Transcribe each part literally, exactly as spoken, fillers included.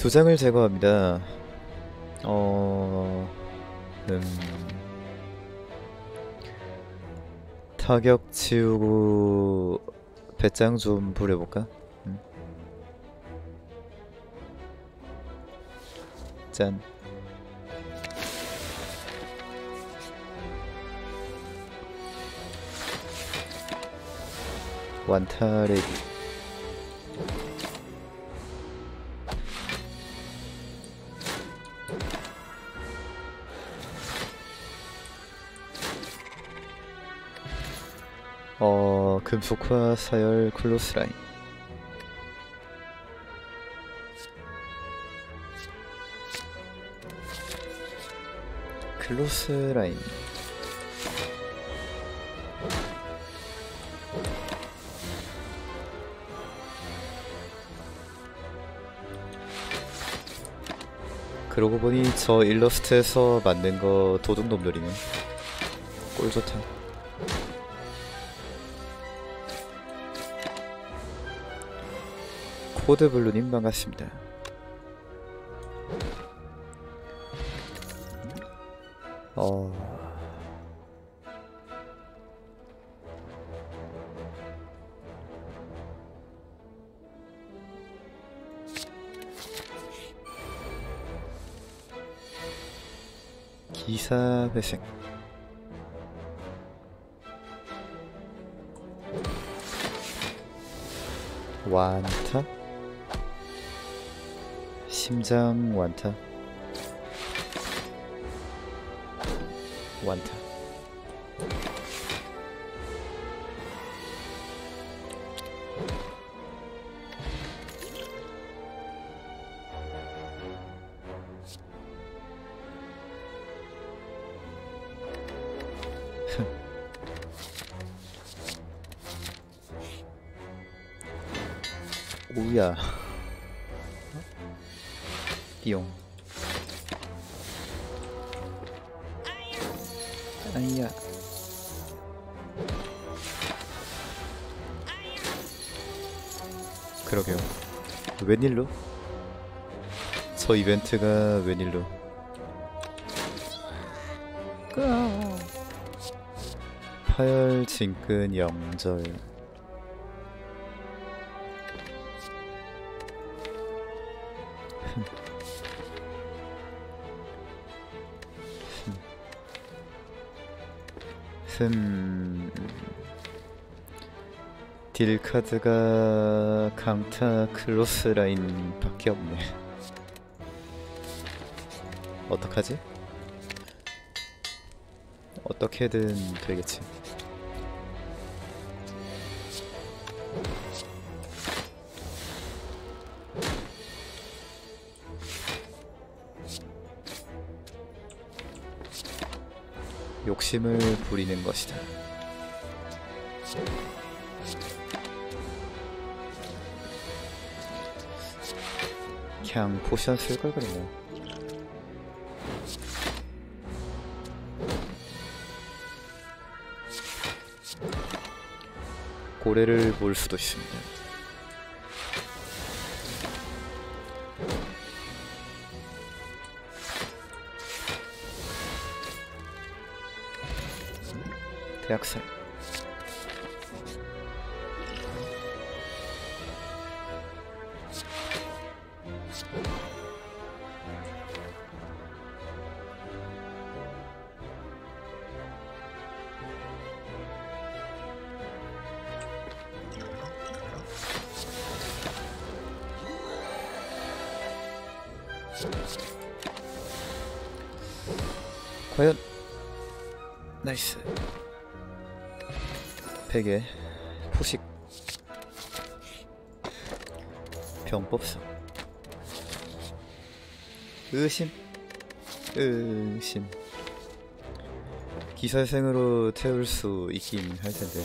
두 장을 제거합니다. 어... 음... 타격 지우고 배짱 좀 부려볼까? 음. 짠. 완타레기. 어... 금속화 사열 클로스라인. 클로스라인. 그러고 보니 저 일러스트에서 만든 거 도둑놈들이네. 꼴 좋다. 코드블루님 반갑습니다. 어... 기사 회생. 완타? 심장 완타? 완타. 오야. 띠용. 아이야. 그러게요. 웬일로? 저 이벤트가 웬일로? 파열 진끈 영절. 흠... 딜카드가 강타 클로스라인 밖에 없네. 어떡하지? 어떻게든 되겠지. 욕심을 부리는 것이다. 그냥 포션 쓸 걸 그랬네. 고래를 몰 수도 있습니다. 대학살. 과연 나이스. 베개 포식 병법사 의심 의심. 기살생으로 태울 수 있긴 할 텐데.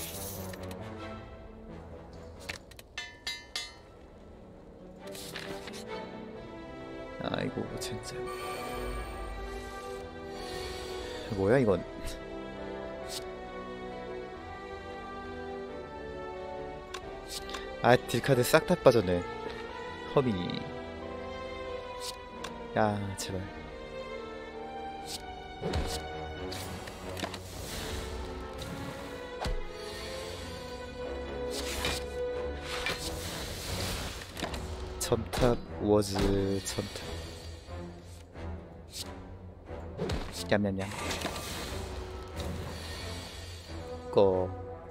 아이고 진짜 뭐야 이건. 아 딜카드 싹 다 빠졌네. 허밍이 야 제발. 첨탑 워즈 첨탑. 냠냠냠. 꺼.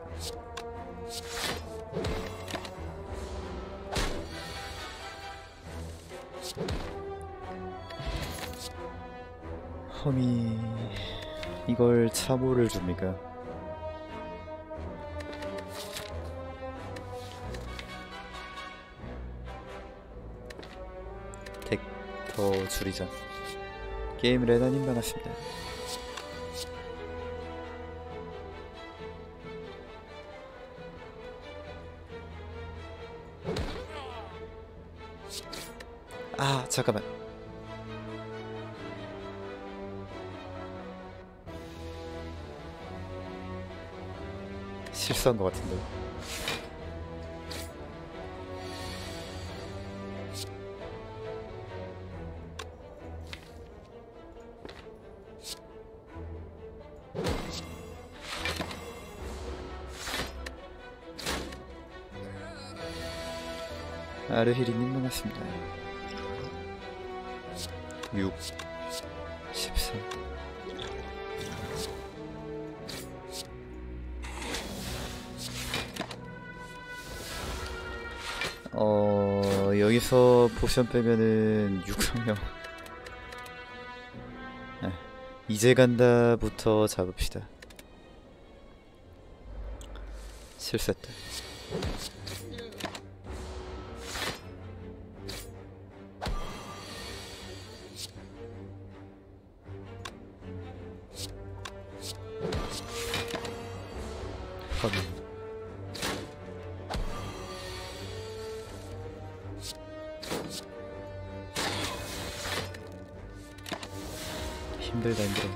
험이 이걸 참호를 줍니까? 덱 더 줄이자. 게임 레나님 반갑습니다. 아 잠깐만. 실수한 것 같은데. 아르히리님 반갑습니다. 육 십사. 어 여기서 포션 빼면은 육성형. 이제 간다부터 잡읍시다. 실수했다. 확인. 힘들다 힘들어.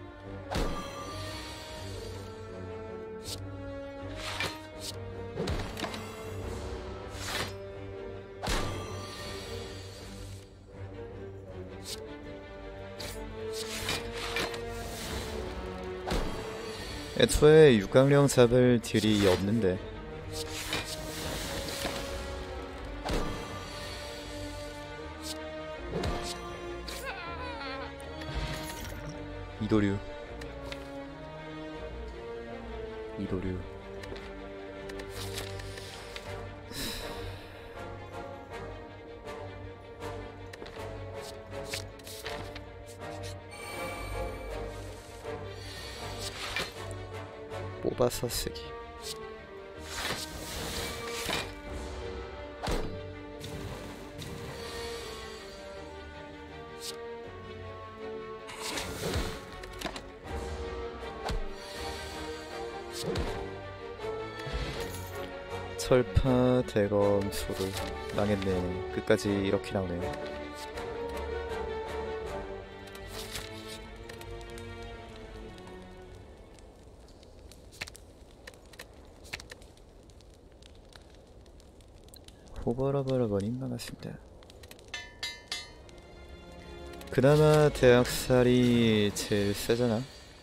애초에 육강령 잡을 딜이 없는데. 이도류 이도류 뽑아서 쓰기. 철파 대검 소를 망했네. 끝까지 이렇게 나오네요. 호버러버러버님 반갑습니다. 그나마 대학살이 제일 세잖아.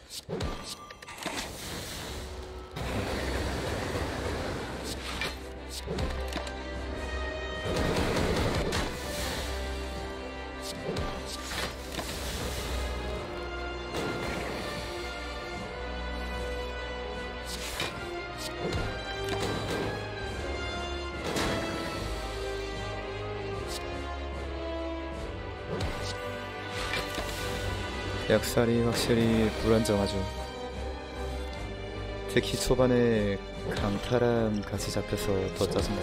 약살이 확실히 불안정하죠. 특히 초반에 강타랑 같이 잡혀서 더 짜증나.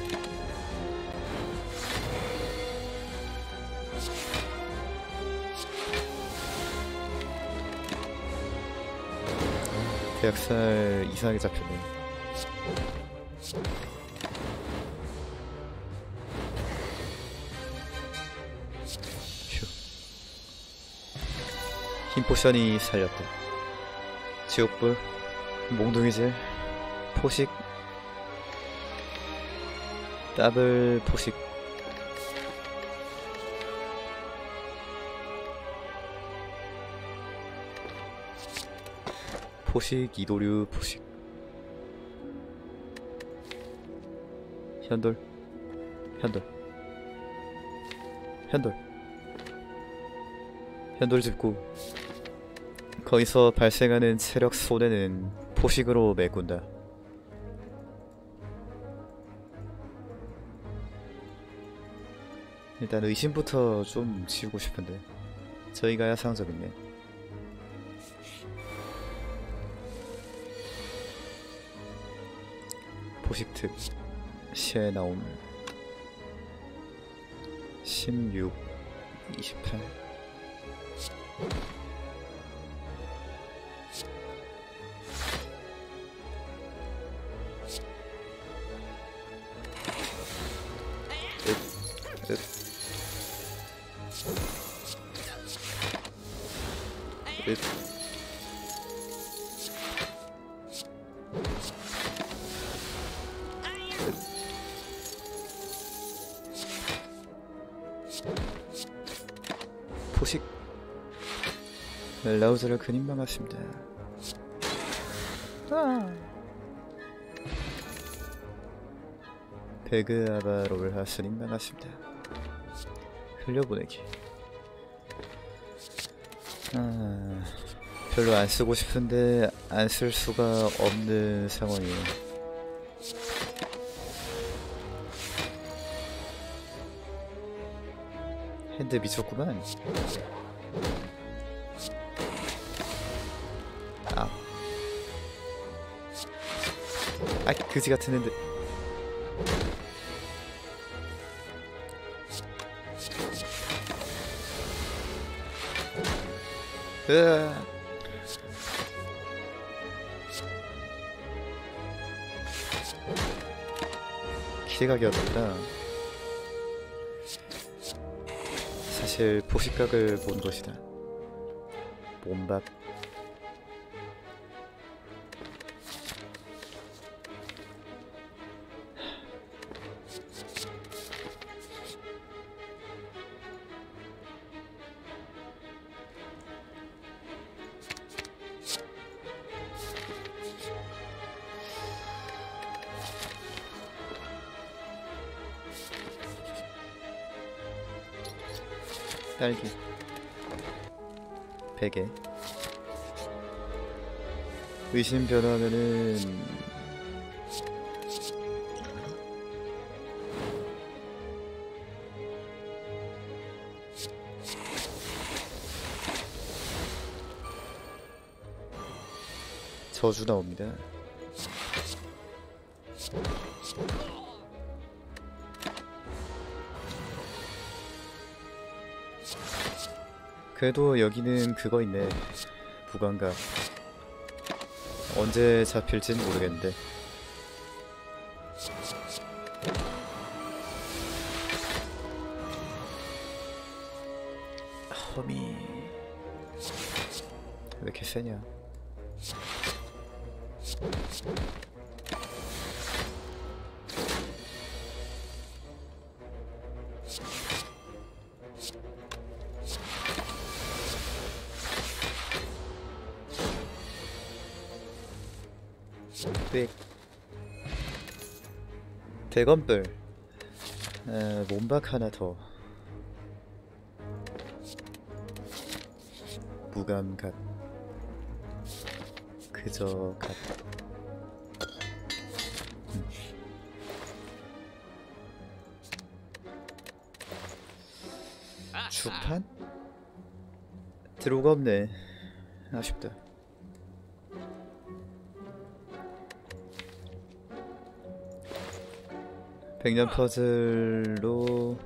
대학살 이상하게 잡혔네. 힘포션이 살렸다. 지옥불, 몽둥이질, 포식, 더블 포식. 포식, 이도류, 포식. 현돌, 현돌, 현돌, 현돌 짚고 거기서 발생하는 체력 손해는 포식으로 메꾼다. 일단 의심부터 좀 지우고 싶은데 저희가야 상점 있네. 포식특 시에 나옴 십육, 이십팔. 읍, 읍. 읍. 포식 라우저를 그님 반갑습니다. 아. 배그 아바롤 하스님 반갑습니다. 흘려보내기. 아, 별로 안 쓰고 싶은데 안 쓸 수가 없는 상황이에요. 핸드 미쳤구만. 아, 아 그지 같은 핸드. 으아. 기대각이 어렵다. 사실 포식각을 본 것이다. 몸밥. 딸기 베개. 의심 변화하면은 저주 나옵니다. 그래도 여기는 그거 있네. 부감각. 언제 잡힐진 모르겠는데. 허미 왜 이렇게 세냐. 백. 대건불. 에, 몸박 하나 더. 무감각. 그저 갓. 음. 주판? 들어오가 없네. 아쉽다. 백년 퍼즐로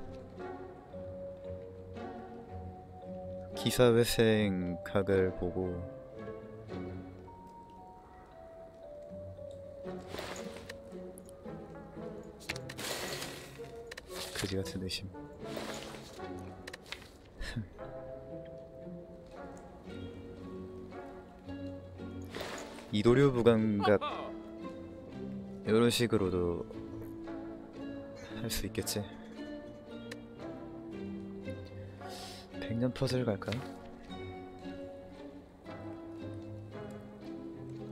기사회생 각을 보고 그지같은 의심. 이도류 부감각 이런 식으로도 할 수 있겠지. 백년 퍼즐 갈까?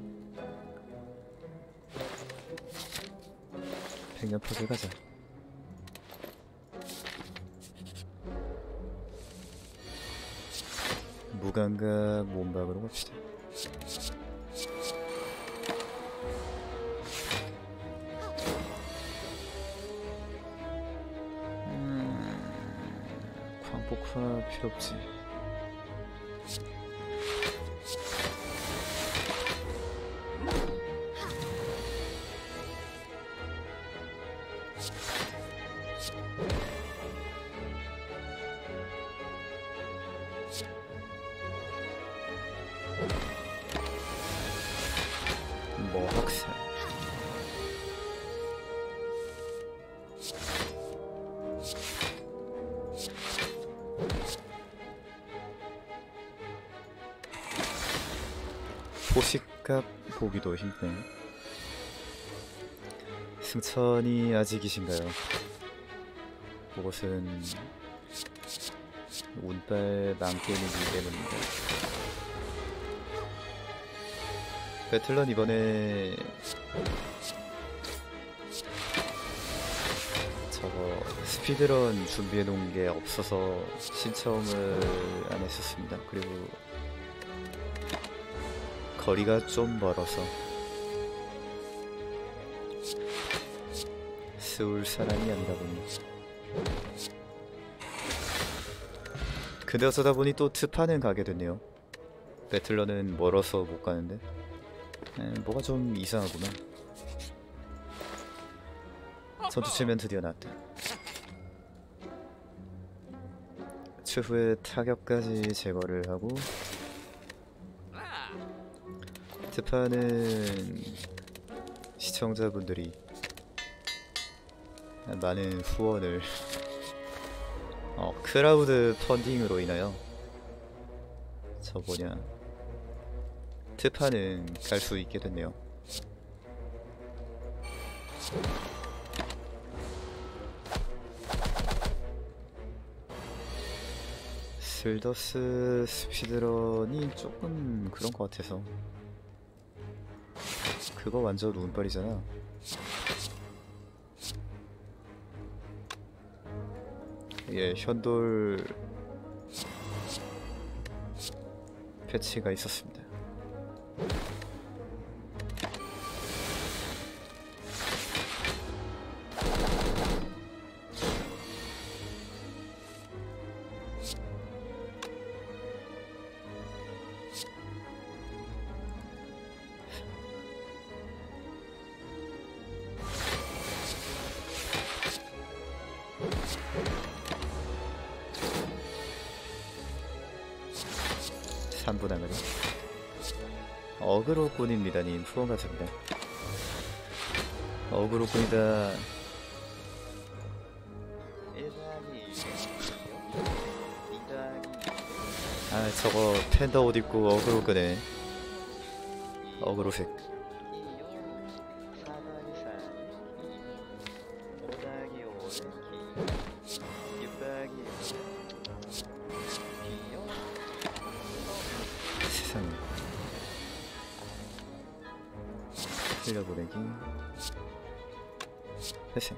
백년 퍼즐 가자. 무감각 몸박으로 갑시다. 음... 광폭화 필요 없지. 뭐 학살. 포식값 보기도 힘드네. 승천이 아직이신가요? 그것은 운빨 망게임이기 때문입니다. 배틀런 이번에 저거 스피드런 준비해놓은 게 없어서 신청을 안 했었습니다. 그리고 거리가 좀 멀어서 스울 사람이 아니다 보니. 근데 어쩌다 보니 또 트파는 가게 됐네요. 배틀런은 멀어서 못 가는데. 에, 뭐가 좀 이상하구만. 전투 치면 드디어 나왔다. 추후에 타격까지 제거를 하고, 트파는 시청자분들이 많은 후원을 어, 크라우드 펀딩으로 인하여 저 뭐냐 트파는 갈 수 있게 됐네요. 슬더스 스피드런이 조금 그런 것 같아서. 그거 완전 운빨이잖아. 예, 현돌 패치가 있었습니다. 삼 분 하면 어그로꾼입니다 님 후원 감사합니다. 어그로꾼이다. 아 저거 팬더 옷 입고 어그로 끄네. 어그로색. 세상에. 흘려보내기. 회생.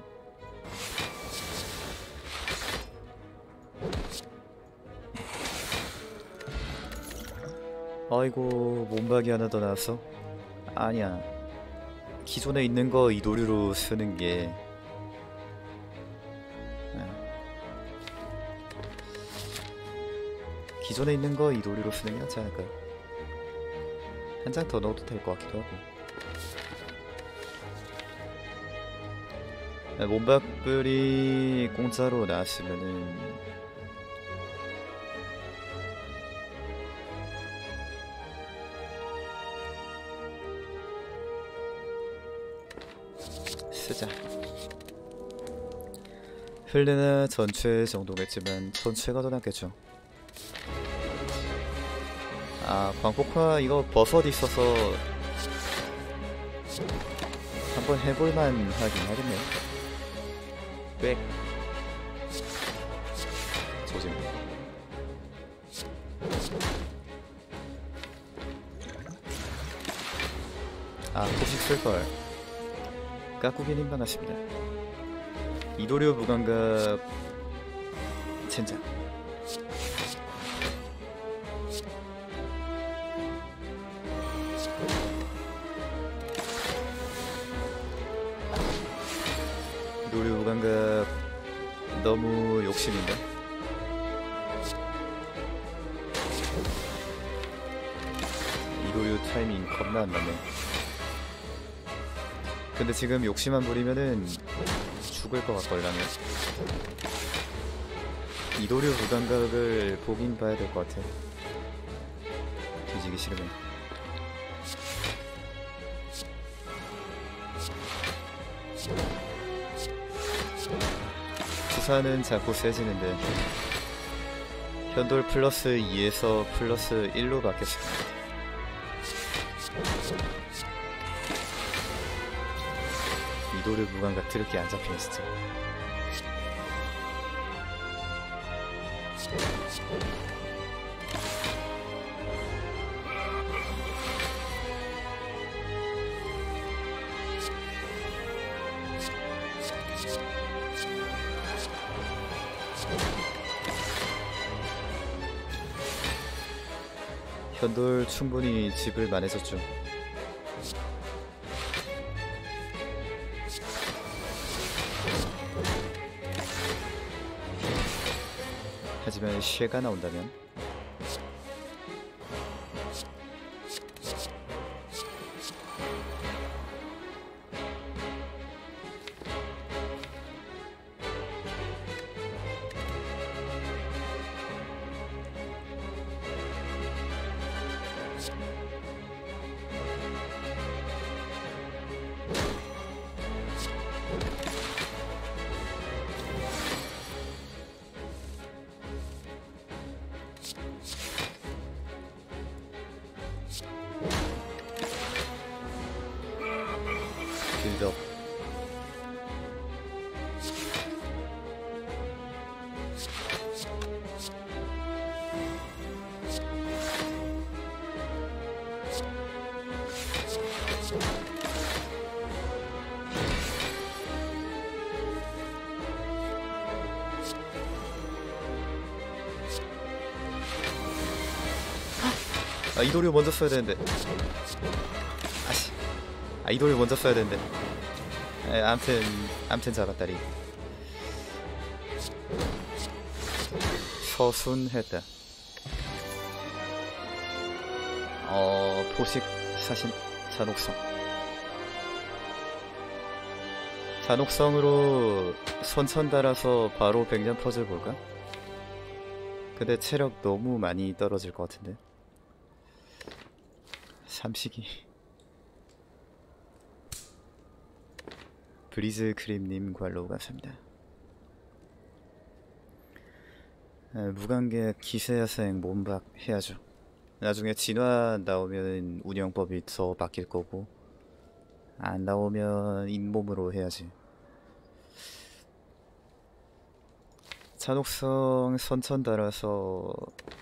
아이고 몸박이 하나 더 나왔어? 아니야, 기존에 있는 거 이도류로 쓰는 게 기존에 있는 거 이도류로 쓰는 게 낫지 않을까요? 한 장 더 넣어도 될 것 같기도 하고. 몸박불이 공짜로 나왔으면은 쓰자. 힐레나 전체 정도겠지만 전체가 더 낫겠죠. 아 광폭화 이거 버섯 있어서 한번 해볼만 하긴 하겠네. 꽤 조짐. 아 포식 쓸걸. 까꾸기님 반갑습니다. 이도류 무감각 젠장. 이도류 무감각 너무 욕심인가? 이도류 타이밍 겁나 안 맞네. 근데 지금 욕심만 부리면은 죽을 것 같걸라면. 이도류 무감각을 보긴 봐야 될 것 같아. 뒤지기 싫으면. 투사는 자꾸 세지는데 현돌 플러스 이에서 플러스 일로 바뀌었습니다. 이도류 무감각 드럽게 안 잡히네 진짜. 현돌 충분히 집을 만해졌죠. 하지만 쉐가 나온다면 빌드업. 아, 이도류 먼저 써야 되는데. 아씨. 아, 이도류 먼저 써야 되는데. 에, 암튼 암튼 잡았다리. 서순했다. 어, 포식 사신 잔혹성. 잔혹성으로 선천 달아서 바로 백년 퍼즐 볼까? 근데 체력 너무 많이 떨어질 것 같은데. 삼식이. 브리즈 크림님 관로 감사합니다. 아, 무관계 기세야생 몸박 해야죠. 나중에 진화 나오면 운영법이 더 바뀔 거고, 안 나오면 잇몸으로 해야지. 잔혹성 선천 달아서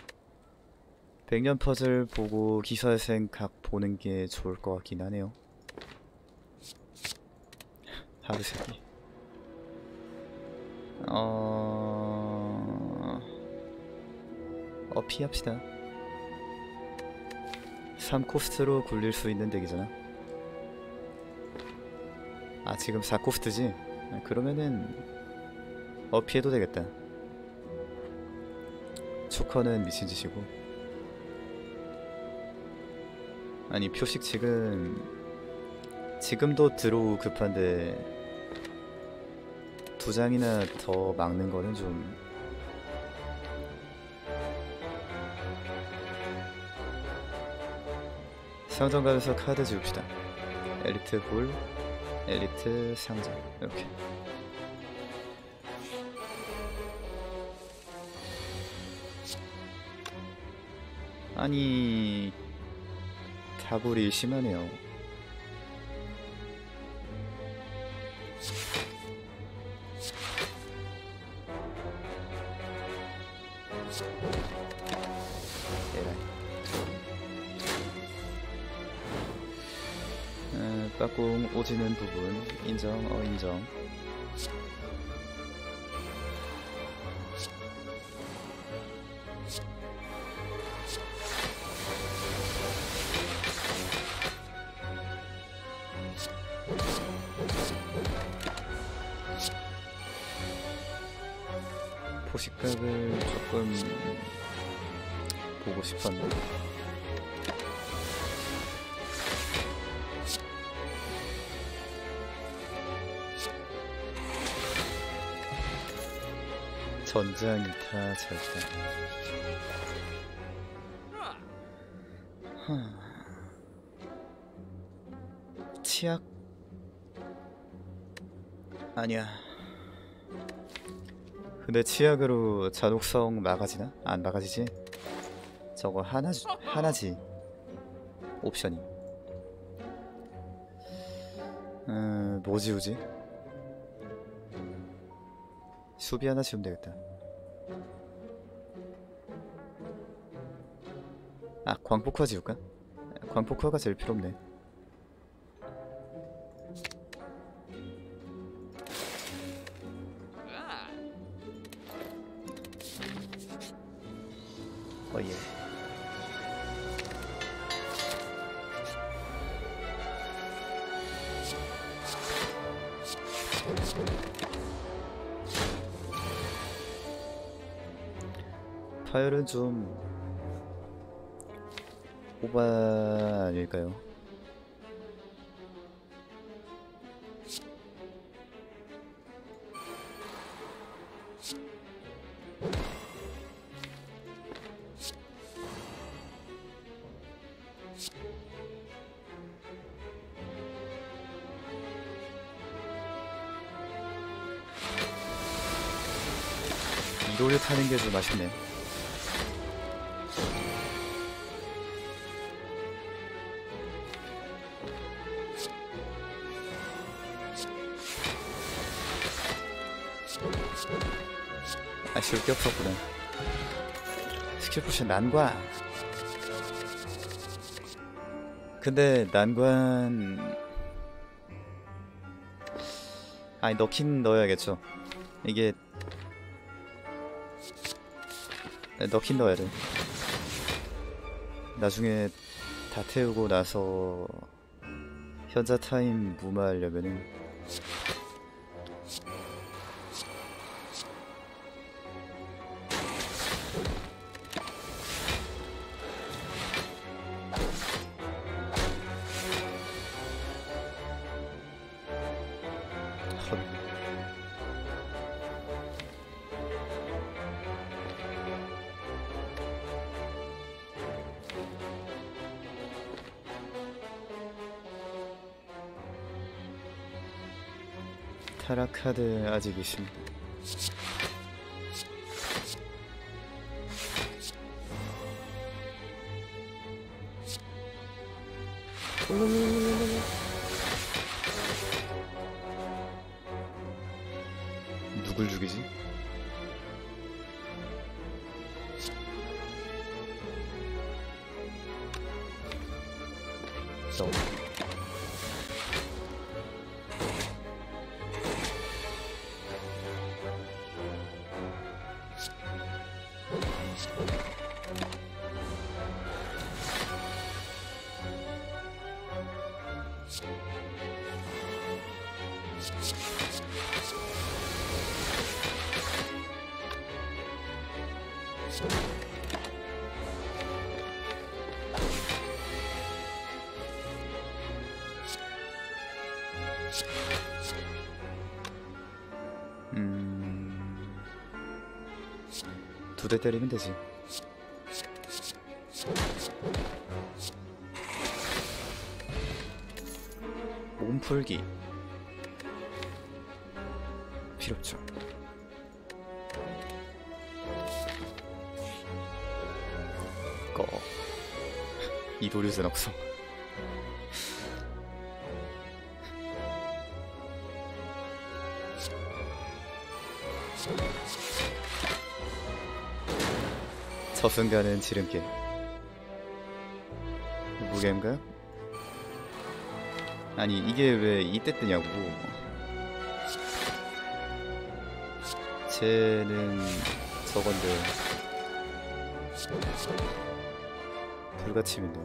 백년 퍼즐 보고 기사야생 각 보는 게 좋을 것 같긴 하네요. 하루 새끼. 어... 어, 피합시다. 삼 코스트로 굴릴 수 있는 덱이잖아. 아, 지금 사 코스트지? 그러면은 어, 피해도 되겠다. 초커는 미친짓이고. 아니, 표식 지금 지금도 드로우 급한데 두 장이나 더 막는 거는 좀. 상점 가면서 카드 지웁시다. 엘리트 볼, 엘리트 상점. 이렇게. 아니, 다굴이 심하네요. 에라이. 어, 빠꿍 오지는 부분 인정. 어, 인정. 포식각을 조금 보고 싶었는데 전장 이타 절단. 치약 아니야. 근데 치약으로 잔혹성 막아지나? 안 막아지지? 저거 하나 하나지 옵션이. 음 뭐 지우지? 수비 하나 지우면 되겠다. 아 광폭화 지울까? 광폭화가 제일 필요 없네. 어예. 파열은 좀 오바 아닐까요? 이도를 타는 게 좀 아쉽네. 아쉬울 게 없었구나. 스킬 포션 난관. 근데 난관 아니 넣긴 넣어야겠죠. 이게 넣긴 넣어야 돼. 나중에 다 태우고 나서 현자 타임 무마하려면은 타락 카드 아직 있습니다. 누굴 죽이지? 저 음... 두 대 때리면 되지. 몸풀기 필요 없죠. 꺼 이도류zen 억성. 저승가는 지름길. 무게인가? 아니 이게 왜 이때 뜨냐고. 쟤는 저건데 불가침인데.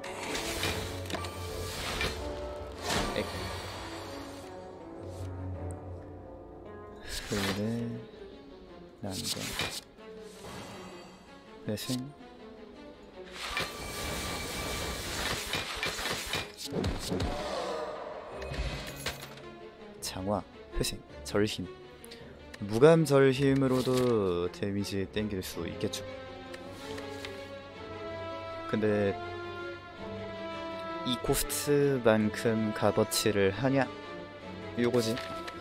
액. 그래. 난관 회생 장화 회생 절힘 무감 절힘으로도 데미지 땡길 수 있겠죠. 근데 이 코스트만큼 값어치를 하냐? 요거지.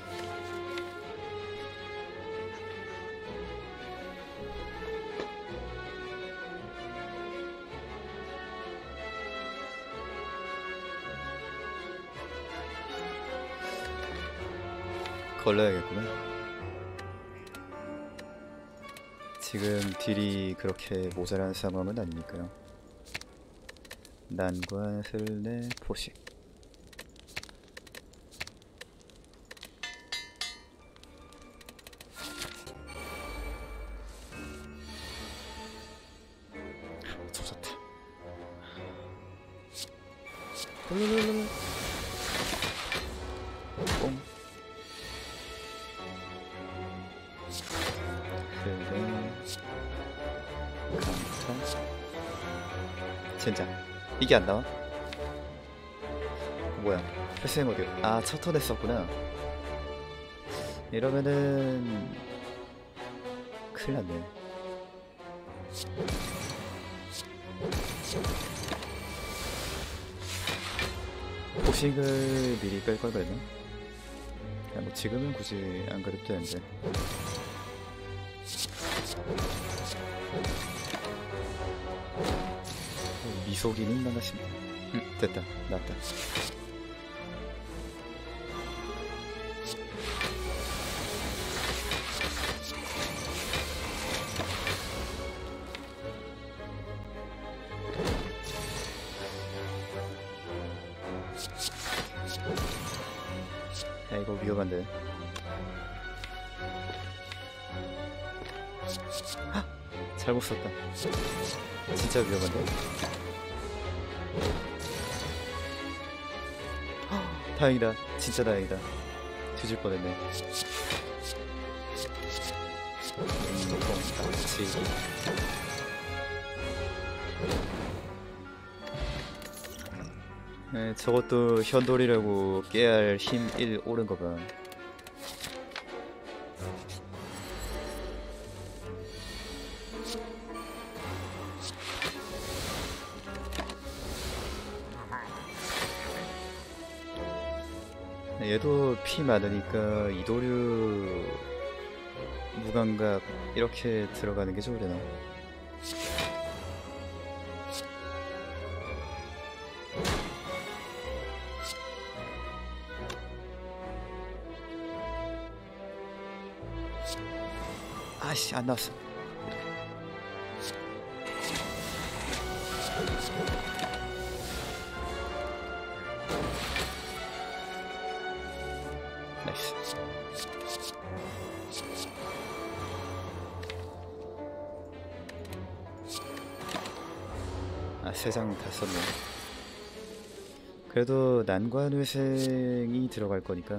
걸러야겠구나. 지금 딜이 그렇게 모자란 상황은 아니니까요. 난관, 슬레, 포식. 조졌다. 뽕. 젠장 이게 안 나와? 뭐야 회생 어디? 아 첫 턴에 썼구나. 이러면은 큰일 났네. 포식을 미리 뺄 걸 그랬나? 야, 뭐 지금은 굳이 안 그래도 되는데. 미소기는 나갔습니다. 응, 됐다. 나왔다. 야, 이거 위험한데. 헉! 잘못 썼다. 진짜 위험한데. 헉, 다행이다. 진짜 다행이다. 뒤질 뻔했네. 음, 같이. 네, 저것도 현돌이라고 깨알 힘 일 오른 거 봐. 얘도 피 많으니까 이도류 무감각 이렇게 들어가는 게 좋으려나? 아씨 안 나왔어. 나이스. 아, 세 장 다 썼네. 그래도 난관회생이 들어갈 거니까.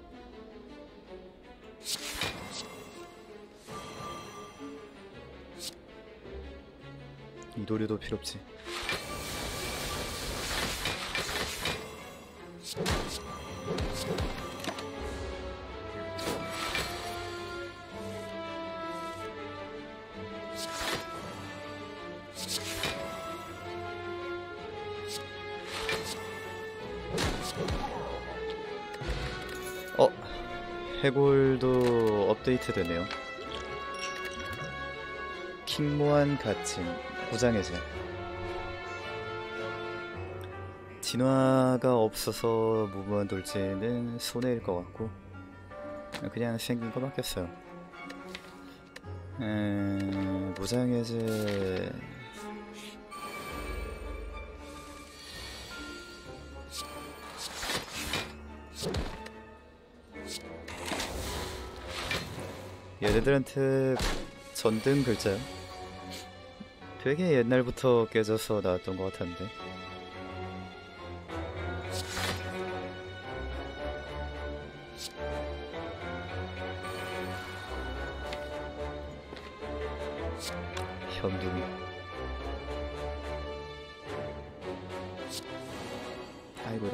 이도류도 필요 없지. 어? 해골도 업데이트 되네요. 킹모한 갇힘 고장해제. 진화가 없어서 무모한 돌진은 손해일 것 같고 그냥 생긴 거 바뀌었어요. 에... 무장해제 얘네들한테 전등 글자요? 되게 옛날부터 깨져서 나왔던 것 같았는데. 현둥이. 아이고야.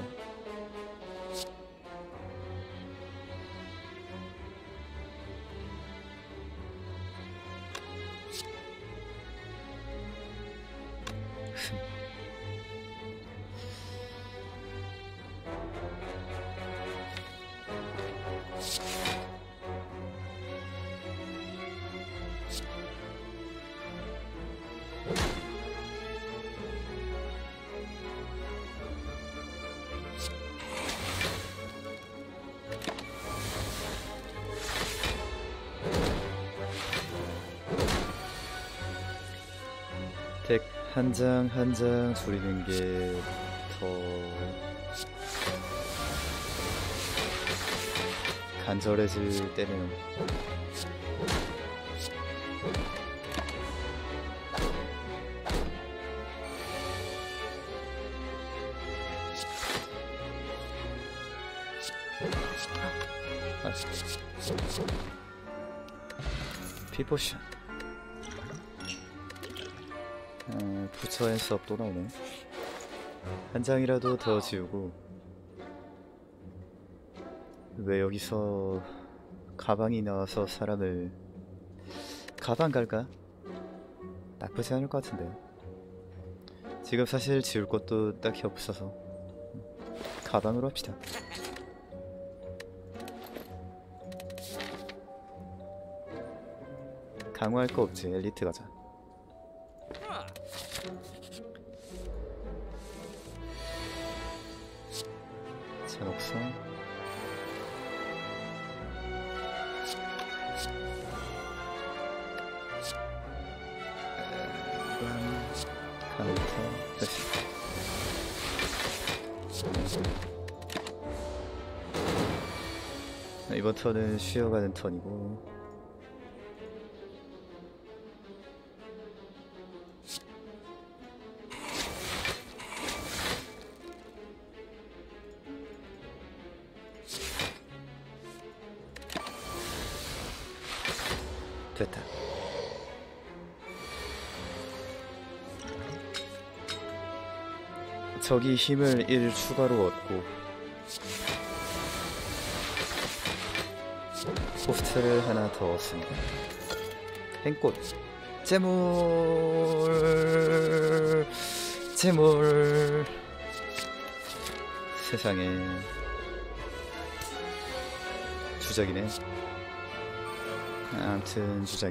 덱 한 장 한 장 줄이는 게 더 간절해질 때는 아, 피포션. 어, 부처의 수업 또 나오네. 한 장이라도 더 지우고. 왜 여기서 가방이 나와서 사람을 가방 갈까? 나쁘지 않을 것 같은데. 지금 사실 지울 것도 딱히 없어서 가방으로 합시다. 강화할 거 없지. 엘리트 가자. 잔혹성. 카운터. 됐어. 이번 턴은 쉬어가는 턴이고. 됐다. 적이 힘을 일 추가로 얻고 포스트를 하나 더 얻습니다. 행꽃. 재물 재물. 세상에 주작이네. 아무튼 주작이.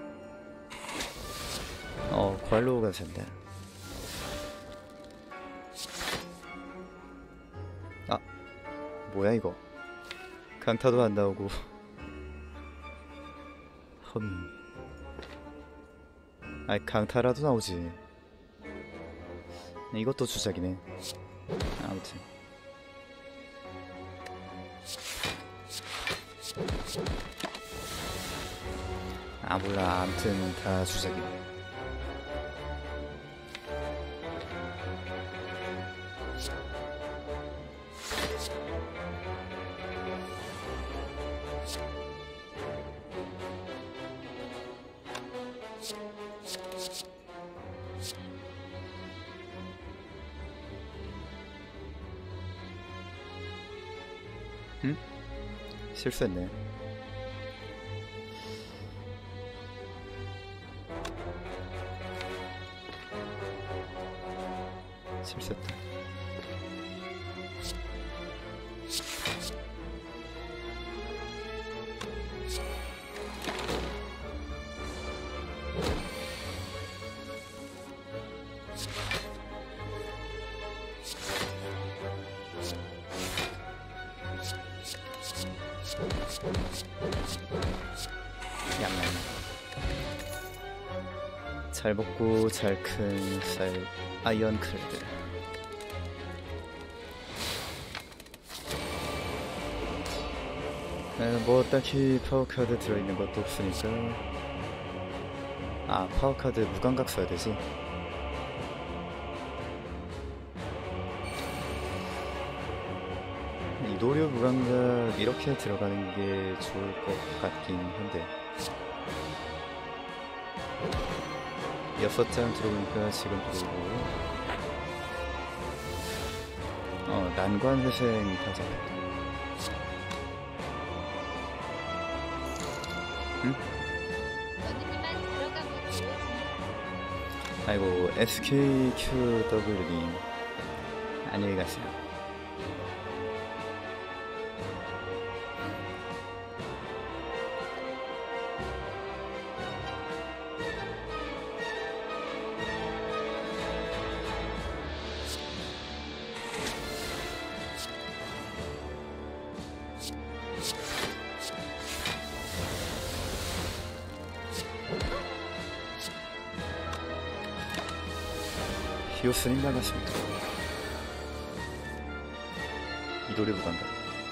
어 괄로우가 된다. 아 뭐야 이거. 강타도 안 나오고. 흠. 아이 강타라도 나오지. 이것도 주작이네. 아무튼 아 몰라. 아무튼 다 주작이네. 응? 실수했네. 실수했다. 양양. 잘 먹고 잘 큰 쌀 아이언 크레드. 에, 뭐 딱히 파워카드 들어있는 것도 없으니까. 아 파워카드 무감각 써야 되지. 이 노려 무감각 이렇게 들어가는 게 좋을 것 같긴 한데. 여섯 장 들어오니까 지금 들어오고. 어, 난관 회생 다 잡혔다. 응? 아이고, 에스케이큐더블유님 안녕히 가세요. 히오스님 반갑습니다. 이도리부 간다.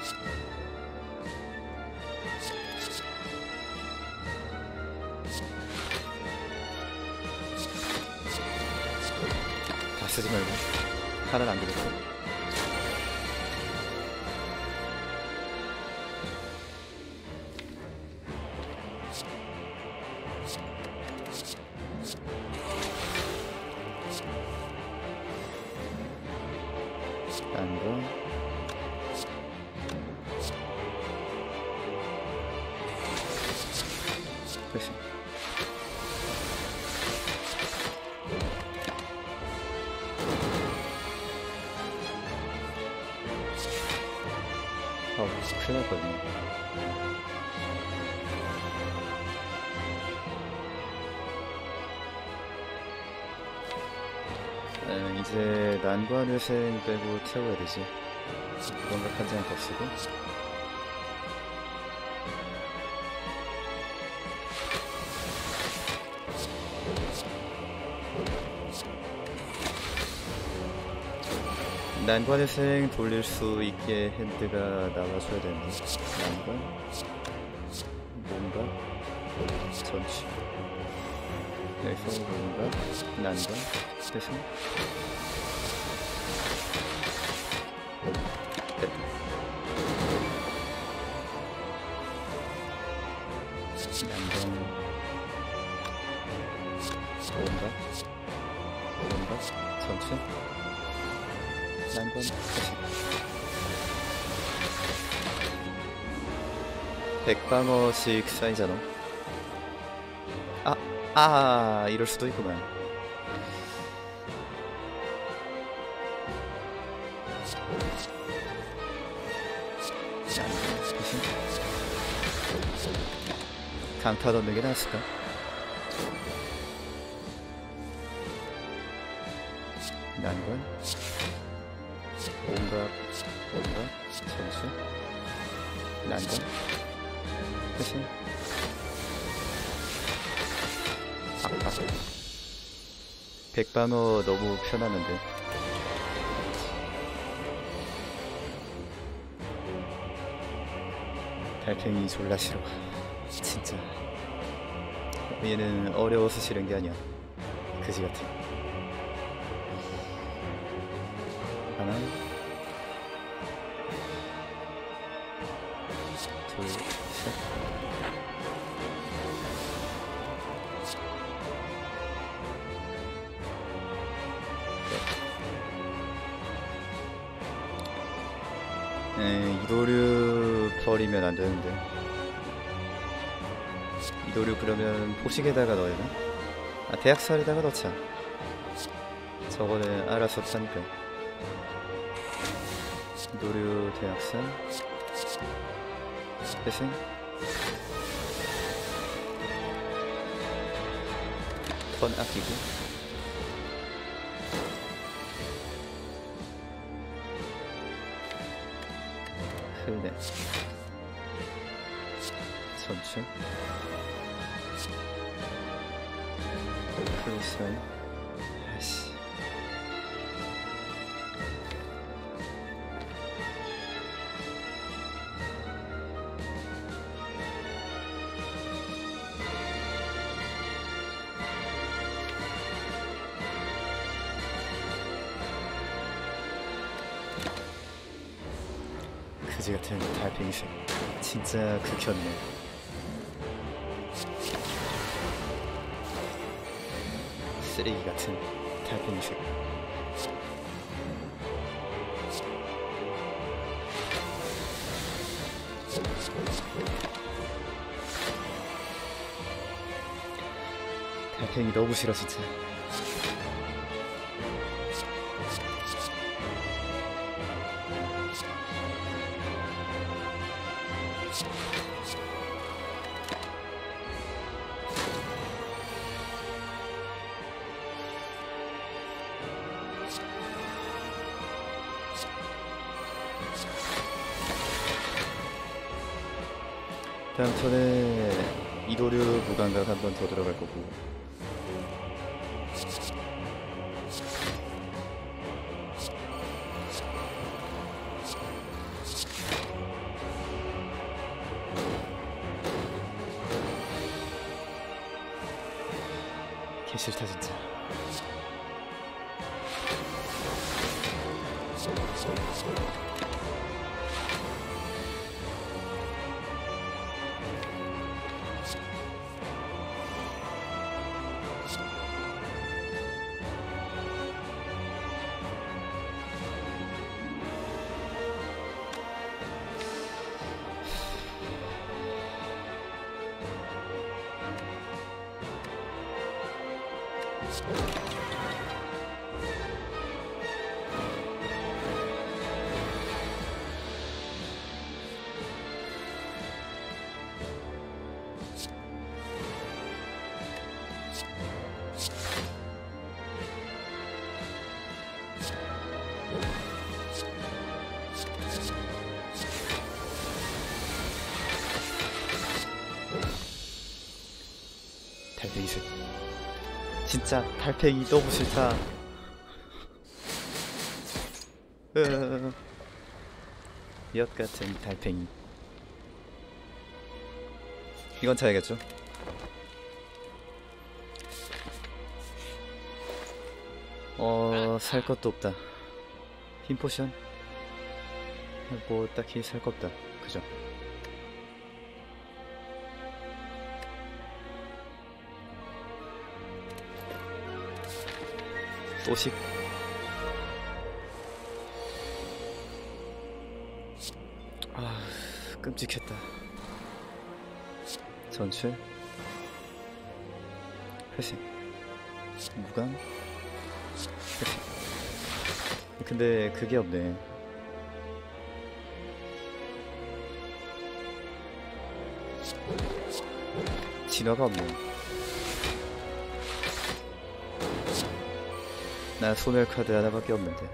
다 쓰지 말고 하나는 안 되겠어. 딴 거. 그치. 어, 큰일 났거든요. 음, 이제 난관 회생 빼고 채워야 되지. 뭔가 한 장 더 쓰고. 난관 회생 돌릴 수 있게 핸드가 나와줘야 되는데. 난관, 뭔가, 전치. 여기서 뭔가, 난관, 회생. 됐다. 난관, 뭔가, 뭔가, 전치. 난관 회생. 백방어씩 쌓이잖아. 아, 아, 이럴 수도 있구만. 난관 회생. 강타 넣는 게 나았을까? 난관, 온갖, 온갖, 전수, 난관, 회생. 아, 아. 백방어 너무 편하는데. 달팽이 졸라 싫어. 진짜. 얘는 어려워서 싫은 게 아니야. 그지 같아. 하나, 둘, 셋. 에, 이도류 버리면 안 되는데. 이도류 그러면 포식에다가 넣어야 되나? 아, 대학살에다가 넣자. 저거는 알아서 타니까. 이도류 대학살. 회생. 턴 아끼고. 흘레. 전체. 플러스. 아이씨. 그지 같은 달팽이색. 진짜 극혐네. 쓰레기 같은 달팽이색. 달팽이 너무 싫어 진짜. 다음 턴에 이도류 무감각 한 번 더 들어갈 거고, 개 싫다 진짜. 달팽이색. 진짜 달팽이 너무 싫다. 으... 엿 같은 달팽이. 이건 차야겠죠? 어... 살 것도 없다. 힘 포션? 뭐 딱히 살 거 없다. 그죠? 소식. 아, 끔찍했다. 전출, 회생, 무감, 회생. 근데 그게 없네. 진화가 없네. 나 소멸 카드 하나밖에 없는데.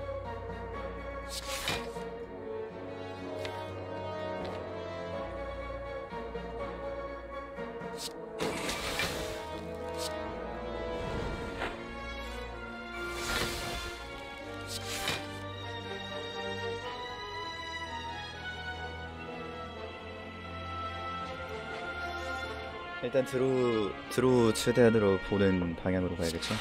일단 드루 드루 최대한으로 보는 방향으로 가야겠죠.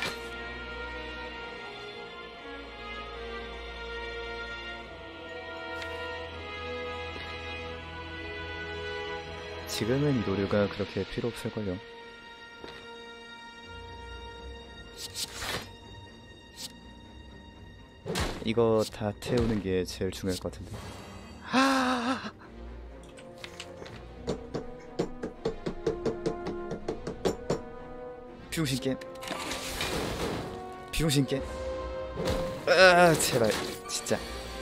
지금은 이 도류가 그렇게 필요 없을걸요. 이거 다 태우는 게 제일 중요할 것 같은데. 아! 비용신게. 비용신게. 아, 제발 진짜.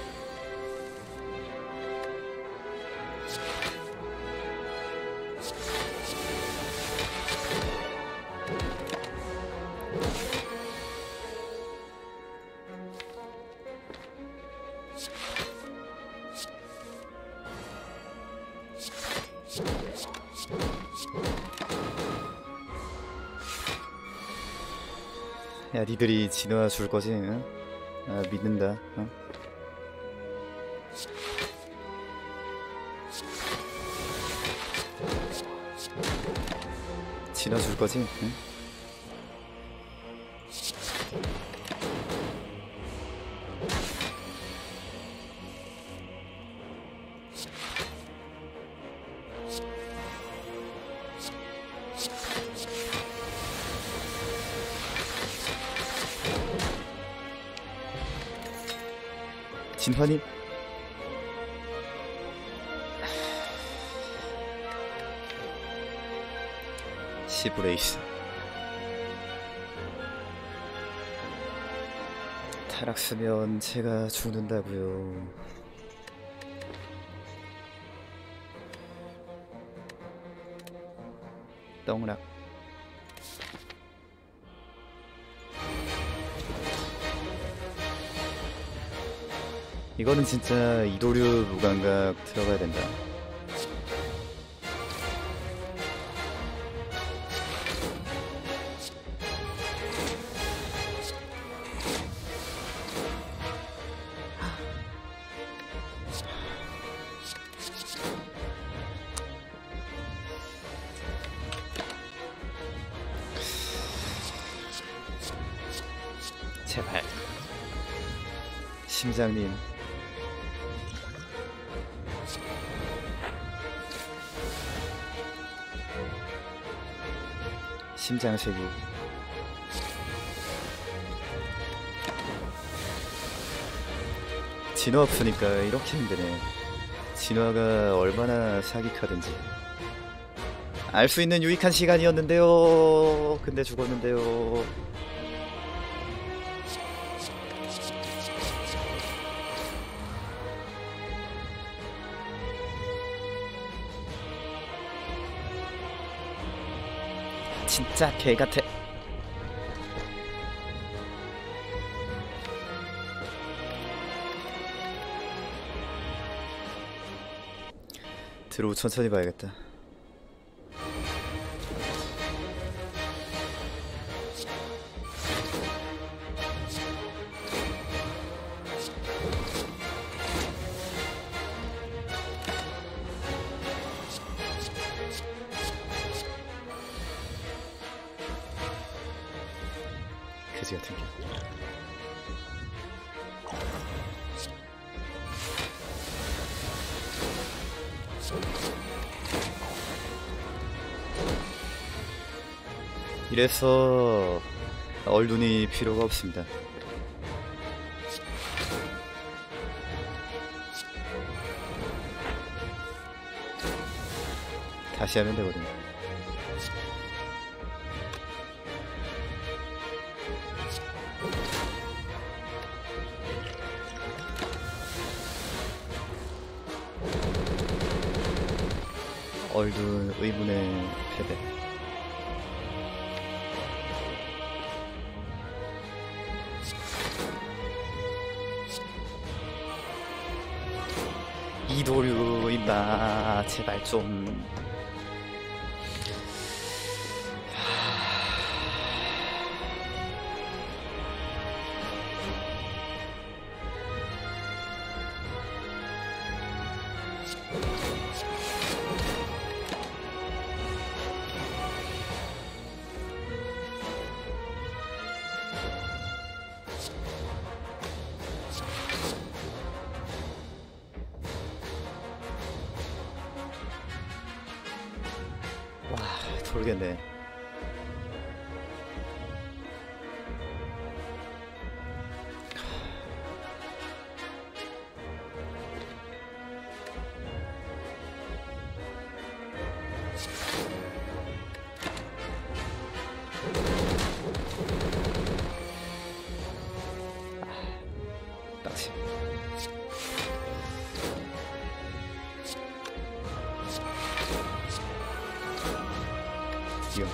야, 니들이 진화 줄 거지? 응? 아, 믿는다. 어? 진화 줄 거지? 응? 진화님. 시브레이스. 타락 쓰면 제가 죽는다고요. 떡락. 이거는 진짜 이도류 무감각 들어가야 된다. 제발. 심장님. 심장색이. 진화 없으니까 이렇게 힘드네. 진화가 얼마나 사기카든지 알 수 있는 유익한 시간이었는데요. 근데 죽었는데요. 진짜 개같아. 드로우 천천히 봐야겠다. 그지 같은 게. 이래서 얼눈이 필요가 없습니다. 다시 하면 되거든요. 얼눈 의문의 패배. 이도류 임마 제발 좀. 와, 돌겠네. 아, 빡치. 드디어.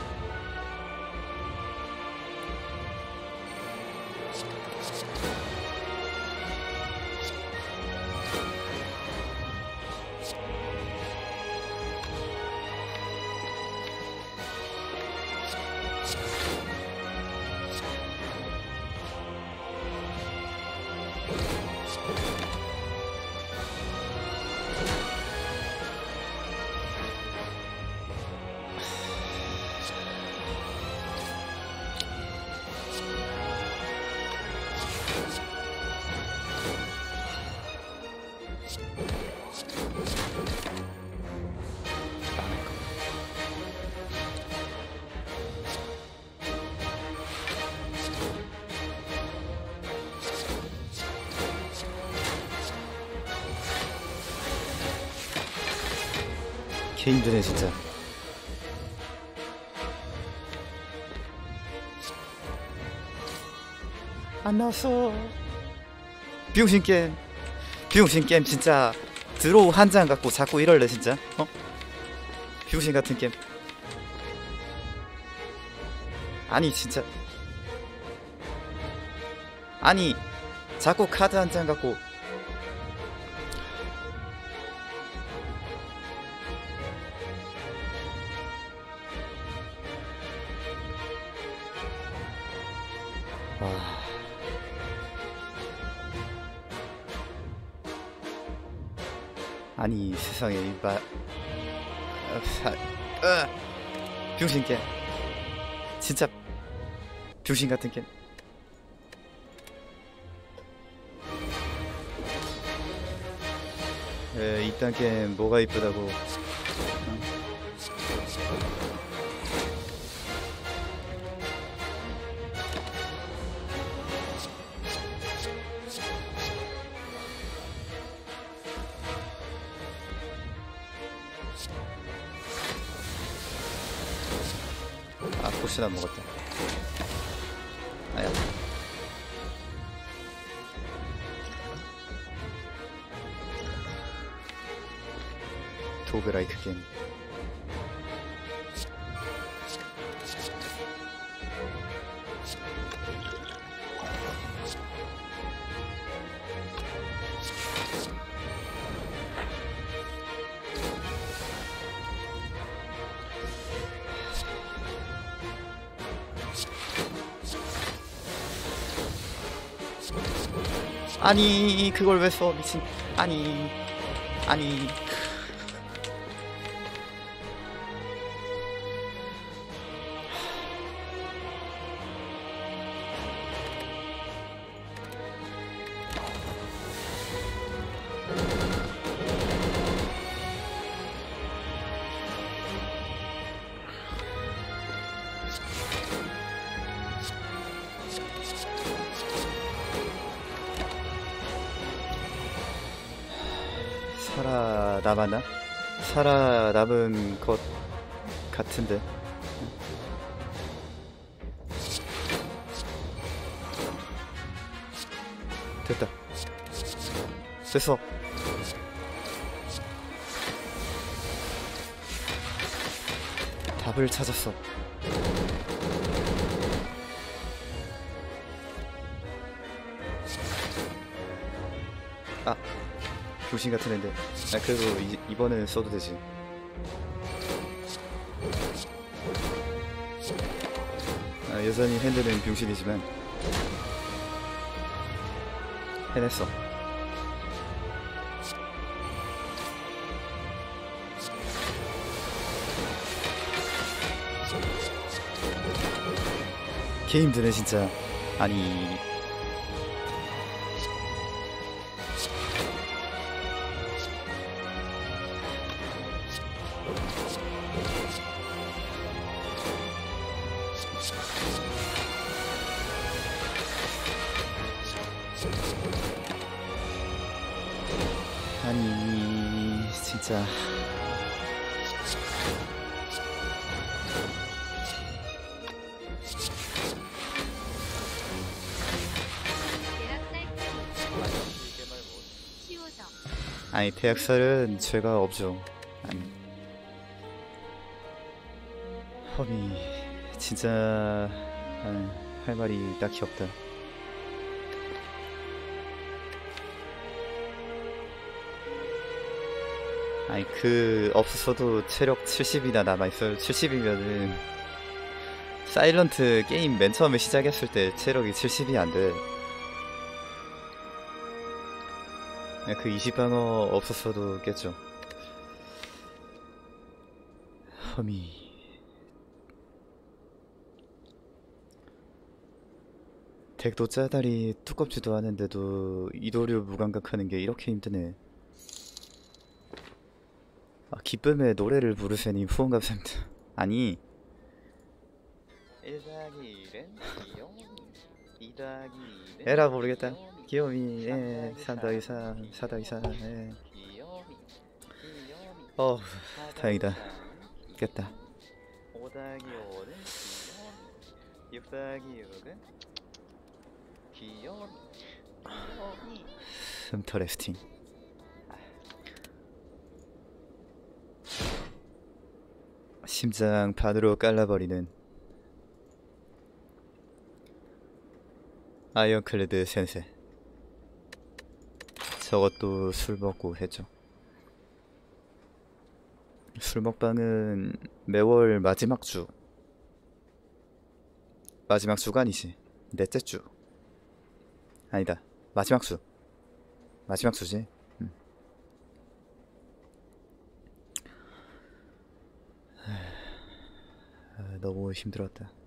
개 힘드네 진짜. 안 나왔어. 비용신 게임. 비용신 게임 진짜 드로우 한 장 갖고 자꾸 이럴래 진짜. 어? 비용신 같은 게임. 아니 진짜. 아니 자꾸 카드 한 장 갖고. 와. 아니 세상에 이봐. 아, 아, 병신 게임. 진짜 병신 같은 게임. 에, 이딴 게임 뭐가 이쁘다고. 어? 아, 포션 안 먹었다. 아야. 도그라이크 게임. 아니 그걸 왜 써 미친. 아니 아니 살아남았나? 살아남은 것 같은데. 됐다. 됐어. 답을 찾았어. 아, 병신 같은 앤데. 아, 그래도 이, 이번엔 써도 되지. 아, 여전히 핸드는 병신이지만 해냈어. 개 힘드네 진짜. 아니 아니 진짜. 아니 대학살은 죄가 없죠. 아니 험이 진짜 아, 할 말이 딱히 없다. 아니 그 없어도 체력 칠십이나 남아있어요. 칠십이면은 사일런트 게임 맨 처음에 시작했을 때 체력이 칠십이 안돼. 그 이십 방어 없었어도 깼죠. 험이 덱도 짜다리 두껍지도 않은데도 이도류 무감각하는 게 이렇게 힘드네. 아, 기쁨의 노래를 부르세니 후원 감사합니다. 아니 일 더하기 일은 귀요미, 이 더하기 일은 에라 모르겠다. 귀요미, 예, 삼 더하기 삼, 사 더하기 사, 예. 귀요미, 귀요미, 어, 다행이다. 깼다. 오 더하기 오는 귀여운 육 더하기 육은 귀여운 귀여운이 인터레스팅. 심장 반으로 깔라버리는 아이언클레드 센세. 저것도 술 먹고 했죠. 술 먹방은 매월 마지막 주, 마지막 주가 아니지, 넷째 주. 아니다, 마지막 주, 마지막 주지. 음. 아, 너무 힘들었다.